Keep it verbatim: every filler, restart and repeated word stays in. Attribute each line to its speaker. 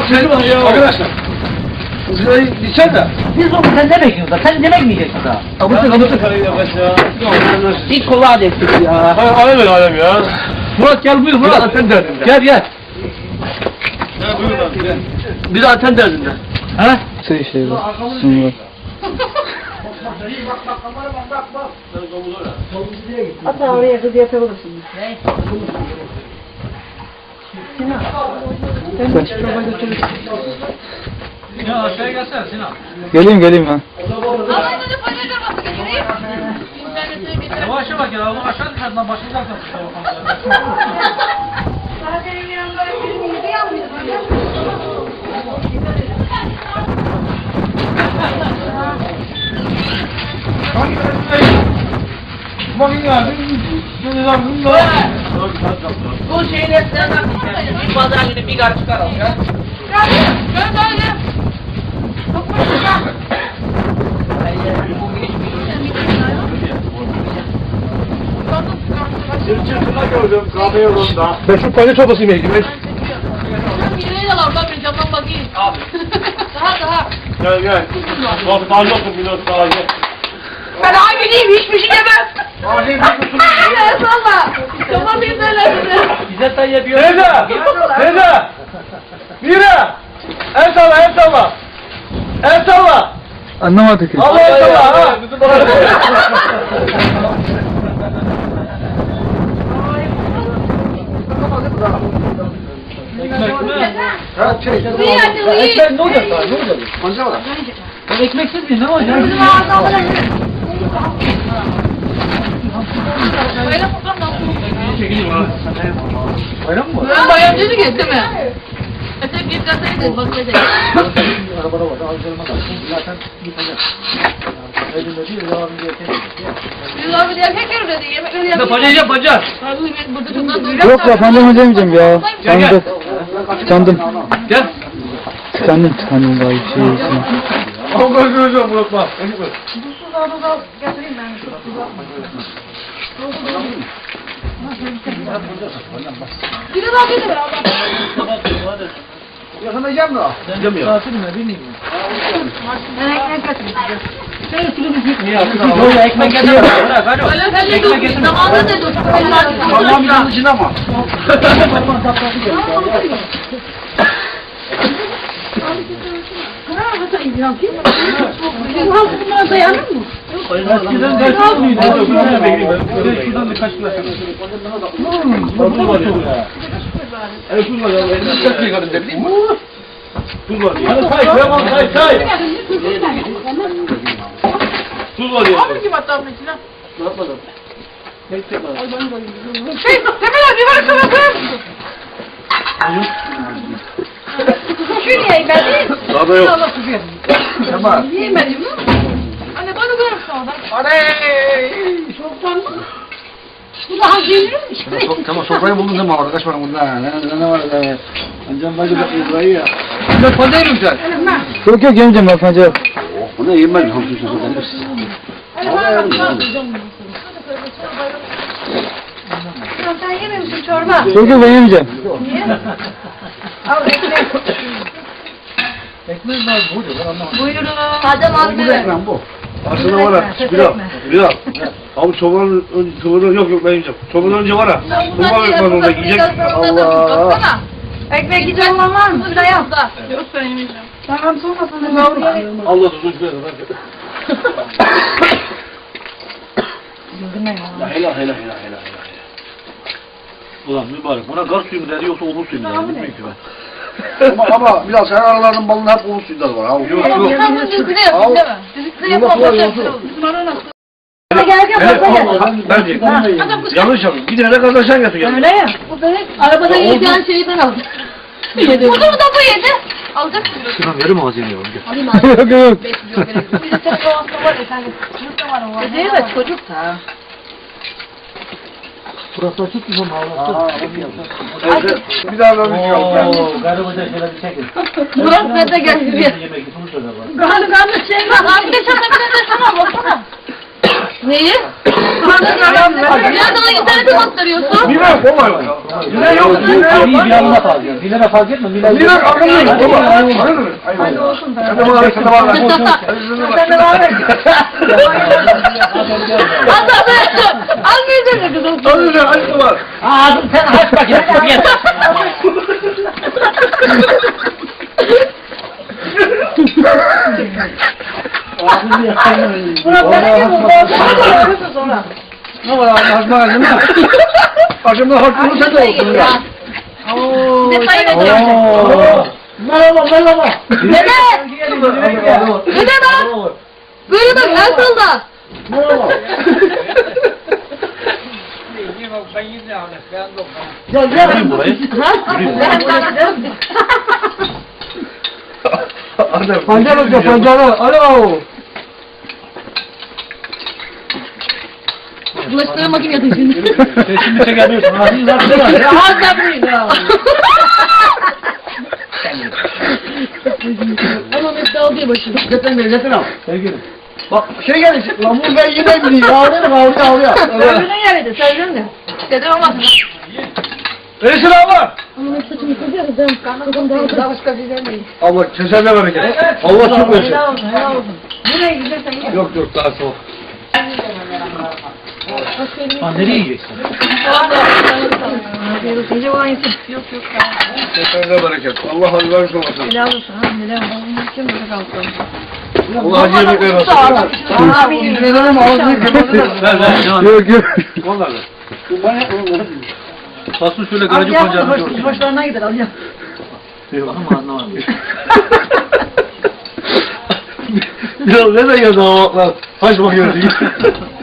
Speaker 1: Seni bak ya. Arkadaşlar. Zırayı içer de.
Speaker 2: Biz onu sen ne bekliyorsun? Sen ne bekmeyeceksin daha?
Speaker 1: Abısı abısı karayı yavaş ya.
Speaker 2: Hiç kola destek ya.
Speaker 1: Hayır alem el alem ya. Murat gel buyur Murat. Zaten derdinde. Gel gel. Ya buyur lan gel. Bir zaten derdinde.
Speaker 2: Ha?
Speaker 3: Şey şey bak. Şimdi bak.
Speaker 4: Hatta oraya kız yatabilirsin. Sinan. Sen de çorba götürürsün.
Speaker 2: Ya aşağıya gelsene Sinan.
Speaker 3: Geleyim geleyim ha.
Speaker 2: Yavaş yavaş gel. Allah'ın aşağı dışarıdan başlayacaksın.
Speaker 4: Sana senin yanında birini yedi yanmıyor.
Speaker 1: Bakın ya.
Speaker 2: Bu şeyler sen haklısın. Bir pazar günü bir gar çıkaralım ya.
Speaker 4: Gel gel gel.
Speaker 1: Sırçırtına gördüm kahve yolunda. Ben şu panyo çorbası yemeye gideyim.
Speaker 4: Mine'yi de al ben camdan bakayım. Daha daha.
Speaker 1: Gel gel. Bak daha yoksun biraz daha gel.
Speaker 4: Ben hangi diyeyim hiçbir şey yemem. Evet valla. Tamam bir söyledim.
Speaker 2: İzzet dayı yapıyor.
Speaker 1: Teyze! Teyze! Mira! El salla el salla. El salla.
Speaker 3: Anlamadık ki.
Speaker 1: Allah el salla ha. Ha şey.
Speaker 4: Ekmek
Speaker 1: ne olacak daha? Ne olacak? Manca var.
Speaker 2: Ben ekmeksiz miyim? Ne olacak?
Speaker 4: Bizim ağzına bırakın. Böyle bakalım nasıl?
Speaker 1: Bayram mı?
Speaker 4: Ben bayan dedi ki değil mi? Etek bir gazete bak dedi.
Speaker 1: Arabada var. Alacağıma da. Zaten gitmeyecek. Elimde değil. Devamlı diye
Speaker 4: Biz abi diye tek yürü dedi. Yemekleri yapıyor.
Speaker 2: Pancar yap pancar.
Speaker 4: Abi ben burada çok az
Speaker 3: Yok ya pancar mı demeyeceğim ya. Tıkandım. Tıkandım.
Speaker 2: Gel.
Speaker 3: Tıkandım tıkandım daha bir şey yesin.
Speaker 1: Ama ben göreceğim Murat bak.
Speaker 4: Tuzsuz al tuz al getireyim ben. Tuz al. Bir de daha getir abi.
Speaker 1: Yakalayacağım da.
Speaker 2: Yemiyor.
Speaker 4: Ben ekmek getireyim.
Speaker 2: Böyle ekmek getirme. Hadi.
Speaker 4: Öyle sen de dur. Zamanında da dur.
Speaker 1: Allah'ım yanlışına ama.
Speaker 4: Bizim halkı bunlara dayanır mı?
Speaker 1: Eskiden ders miydi? Şuradan birkaç kilo. Tuz var ya. Evet tuz var ya. elli dakika kadın değil mi? Tuz var ya. Hadi say, koyamam say, say. Tuz var ya.
Speaker 4: Abi kim attı abinin içine?
Speaker 1: Ne yapmadım?
Speaker 4: Şey, Temel abi bir var sana Şu niye yemedin?
Speaker 1: Daha da yok. Tamam.
Speaker 4: Niye yemedin mi? Anne bana görürsün orada.
Speaker 1: Oley!
Speaker 4: Çoktan mı? Bu daha gelirmiş.
Speaker 1: Tamam sofrayı buldun değil mi orada? Kaç para bunda? Ne, ne var da? Ancam bacı da İbrahim ya. Sen pancar mı güzel?
Speaker 3: Yok yok yemeyeceğim ben pancar.
Speaker 1: Oh, bu ne yiyeyim ben? Hamsi sofradan hepsi.
Speaker 4: Sen yemiyor musun çorba?
Speaker 3: Yok yok ben yemeyeceğim.
Speaker 4: Niye? Al ekmek.
Speaker 1: Ekmeğin var bu diyor.
Speaker 4: Buyurun. Adem al
Speaker 1: Bu ekmeğin bu. Aslında var ha. Bilal. Bilal. Abi çobanın önce çobanın yok yok ben yiyeceğim. Çobanın önce var ha. Kurban ekmeğin orada yiyecek. Allah.
Speaker 4: Ekmek güzel olan var mı? Şuraya yap da. Yok ben yemeyeceğim. Tamam sonra sana yavrum.
Speaker 1: Allah tuzunu şuraya da. La helal helal helal helal helal. Ulan mübarek buna gar suyu mu dedi yoksa obur suyu mu dedi bilmiyorum ki ben. Ama ama biraz sen aralarının balını hep obur suyundan var ha. Yok yok.
Speaker 4: Sen bunu düzgün yapın değil mi? Düzgün yapın. Gel gel gel.
Speaker 1: Ben diyeyim. Yanlış yapayım. Gidene de kardeşen getir.
Speaker 4: Öyle ya. Bu da hep arabada yiyeceğin şeyi ben aldım. Yedi. Bu da bu yedi. Alacak mısın?
Speaker 1: Şuradan verim ağzını yiyorum.
Speaker 4: Alayım abi.
Speaker 3: Yok yok.
Speaker 4: Bir de senin o hasta var ya sen de. Çocuk da var o var. Değil mi? Çocuk da.
Speaker 2: Burası açık mı ama?
Speaker 1: Bir daha ben bir şey
Speaker 2: Ooo,
Speaker 1: yok.
Speaker 2: garı hoca şöyle bir çekin.
Speaker 4: Murat ne de geldi.
Speaker 2: Yemek bunu söyle bak.
Speaker 4: Gani gani şey var. Abi de sana bir de sana baksana. Neyi? Nereden internete mi aktarıyorsun?
Speaker 1: Lira yok baba. Lira yok. Lira yok.
Speaker 3: Bir yanına fark ediyor. Bir lira fark etme. Bir lira.
Speaker 1: Lira akıllı yok baba. Anladın mı? Haydi olsun. Sen de bana sen de bana.
Speaker 4: Sen de bana ver. Adamı almayacak kızım.
Speaker 1: Hadi lan hadi var.
Speaker 2: Ağzım sen aç bakayım. Gel.
Speaker 4: Buna bereket bu. Bana sonra.
Speaker 1: Ne var Allah aşkına değil mi? Başımda hakkını sen de olsun ya.
Speaker 4: Ne sayın ediyorum?
Speaker 1: Merhaba merhaba.
Speaker 4: Dede! Dede bak! Böyle bak nasıl da?
Speaker 1: Merhaba. Gel gel.
Speaker 3: Yürüyün burayı.
Speaker 1: Pancar hoca pancarı. Alo.
Speaker 4: Bulaşıkları makineye taşın.
Speaker 3: Sesini çekemiyorsun. Ağzını zaten var.
Speaker 4: Ya az da bir ya. Ama mesela alıyor başını.
Speaker 1: Getir beni getir al.
Speaker 3: Sevgilim.
Speaker 1: Bak şey geldi. Lan bu ben yine bileyim. Ağlıyor mu ağlıyor ağlıyor.
Speaker 4: Söylüyorsun yeriydi, söylüyorsun ne? Dede olmaz.
Speaker 1: Resul abla.
Speaker 4: Ama ben saçımı kızıyoruz canım. Kızım daha daha başka bir şey değil.
Speaker 1: Allah kesene bereket. Allah çok versin.
Speaker 4: Helal olsun, helal olsun. Nereye gidersen git.
Speaker 1: Yok yok daha soğuk.
Speaker 3: Ha nereye yiyeceksin?
Speaker 4: Gece olan yesin. Yok yok.
Speaker 1: Kesene bereket. Allah razı olsun.
Speaker 4: Helal olsun. Ha, helal olsun. Kim böyle kalsın?
Speaker 1: Allah acı yemekler olsun.
Speaker 4: Abi.
Speaker 1: İnanırım ağzını kırmadın.
Speaker 3: Ver ver. Devam.
Speaker 1: Yok yok.
Speaker 3: Vallahi ver. Fasul şöyle garacı pancarını görsün.
Speaker 4: Başlarına gider alacağım.
Speaker 3: Yok ama anlamadım.
Speaker 1: Ya ne de geldi o vaklar? Saç bakıyorsun.